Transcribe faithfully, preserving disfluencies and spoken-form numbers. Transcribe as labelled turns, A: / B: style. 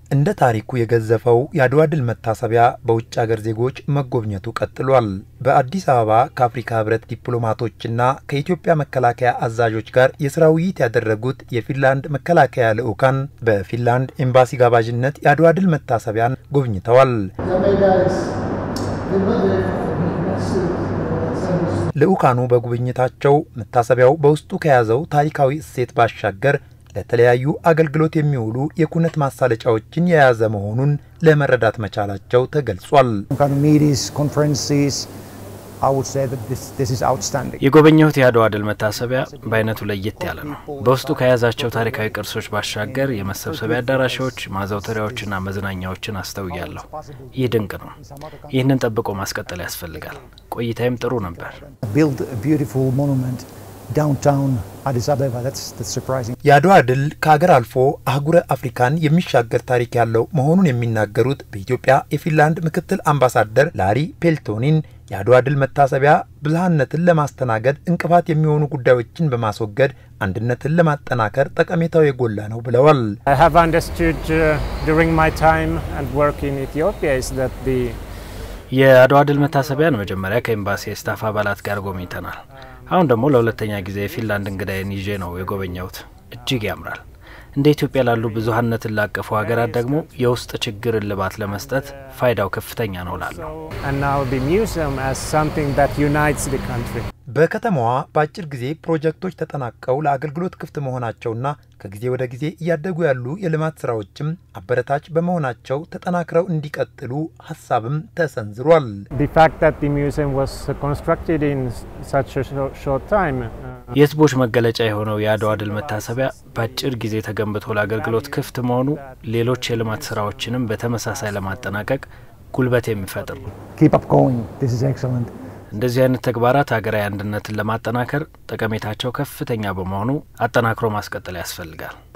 A: እንደ ታሪኩ የገዘፈው የዓድዋ ድል መታሰቢያ በውጭ ሀገር ዜጎች መጎብኘቱ ቀጥሏል። በአዲስ አበባ ከአፍሪካ ህብረት ዲፕሎማቶችና ከኢትዮጵያ መከላከያ አዛዦች ጋር የሥራ ውይይት ያደረጉት የፊንላንድ መከላከያ ልዑካን በፊንላንድ ኤምባሲ ጋባዥነት የዓድዋ ድል መታሰቢያን ጎብኝተዋል። ልዑካኑ በጉብኝታቸው መታሰቢያው በውስጡ ከያዘው ታሪካዊ እሴት ባሻገር ለተለያዩ አገልግሎት የሚውሉ የኩነት ማሳለጫዎችን የያዘ መሆኑን ለመረዳት መቻላቸው ተገልጿል።
B: የጎብኝት የዓድዋ ድል መታሰቢያ በአይነቱ ለየት ያለ ነው። በውስጡ ከያዛቸው ታሪካዊ ቅርሶች ባሻገር የመሰብሰቢያ አዳራሾች፣ ማዘውተሪያዎችና መዝናኛዎችን አስተውያለሁ። ይህ ድንቅ ነው። ይህንን ጠብቆ ማስቀጠል ያስፈልጋል። ቆይታዬም ጥሩ ነበር።
C: downtown Addis Ababa. That's that's surprising.
A: የዓድዋ ድል ከሀገር አልፎ አህጉረ አፍሪካን የሚሻገር ታሪክ ያለው መሆኑን የሚናገሩት በኢትዮጵያ የፊንላንድ ምክትል አምባሳደር ላሪ ፔልቶኒን የዓድዋ ድል መታሰቢያ ብዝኃነትን ለማስተናገድ እንቅፋት የሚሆኑ ጉዳዮችን በማስወገድ አንድነትን ለማጠናከር ጠቀሜታው የጎላ ነው ብለዋል።
D: I have understood uh, during my time and work in Ethiopia is that the
B: የዓድዋ ድል መታሰቢያን መጀመሪያ ከኤምባሲ ስታፍ አባላት ጋር ጎብኝተናል። አሁን ደግሞ ለሁለተኛ ጊዜ የፊንላንድ እንግዳዬን ይዤ ነው የጎበኘሁት። እጅግ ያምራል። እንደ ኢትዮጵያ ላሉ ብዙሃነትን ላቀፉ ሀገራት ደግሞ የውስጥ ችግር ልባት ለመስጠት ፋይዳው ከፍተኛ ነው ላለው
D: and now the museum as something that unites the country.
A: በከተማዋ በአጭር ጊዜ ፕሮጀክቶች ተጠናቀው ለአገልግሎት ክፍት መሆናቸውና ከጊዜ ወደ ጊዜ እያደጉ ያሉ የልማት ስራዎችም አበረታች በመሆናቸው ተጠናክረው እንዲቀጥሉ ሐሳብም ተሰንዝሯል።
D: The fact that the museum was constructed in such a short time
B: የህዝቦች መገለጫ የሆነው የዓድዋ ድል መታሰቢያ በአጭር ጊዜ ተገንብቶ ለአገልግሎት ክፍት መሆኑ ሌሎች የልማት ስራዎችንም በተመሳሳይ ለማጠናቀቅ ጉልበት የሚፈጥር ነው።
C: Keep up going. This is excellent.
B: እንደዚህ አይነት ተግባራት ሀገራዊ አንድነትን ለማጠናከር ጠቀሜታቸው ከፍተኛ በመሆኑ አጠናክሮ ማስቀጠል ያስፈልጋል።